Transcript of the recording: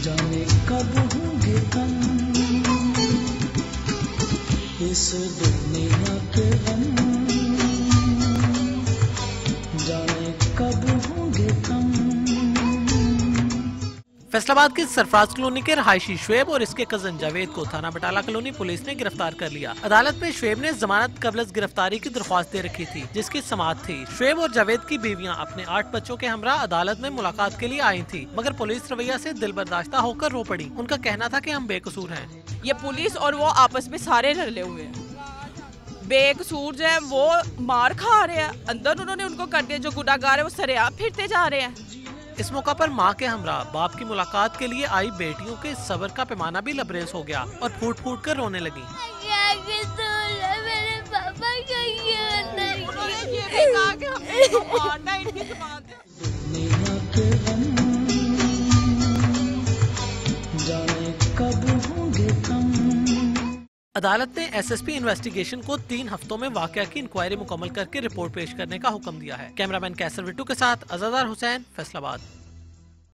जाने कब होंगे हम इस दुनिया के गम, जाने कब होंगे हम। फैसलाबाद के सरफराज कॉलोनी के रहायशी शुएब और इसके कजन जावेद को थाना बटाला कॉलोनी पुलिस ने गिरफ्तार कर लिया। अदालत में शुएब ने जमानत कबल गिरफ्तारी की दरख्वास्त दे रखी थी, जिसकी समाअत थी। शुएब और जावेद की बीवियां अपने 8 बच्चों के हमरा अदालत में मुलाकात के लिए आई थी, मगर पुलिस रवैया से दिलबर्दाश्ता होकर रो पड़ी। उनका कहना था कि हम बेकसूर हैं। ये पुलिस और वो आपस में सारे लड़े हुए हैं, बेकसूर जो है वो मार खा रहे हैं, अंदर उन्होंने उनको कर दिया। जो गुनाहगार है वो सरेआम फिरते जा रहे हैं। इस मौका पर मां के हमरा बाप की मुलाकात के लिए आई बेटियों के सब्र का पैमाना भी लबरेज हो गया और फूट फूट कर रोने लगी। मेरे पापा अदालत ने SSP इन्वेस्टिगेशन को 3 हफ्तों में वाकया की इंक्वायरी मुकम्मल करके रिपोर्ट पेश करने का हुक्म दिया है। कैमरामैन कैसर विट्टू के साथ अज़ादार हुसैन, फैसलाबाद।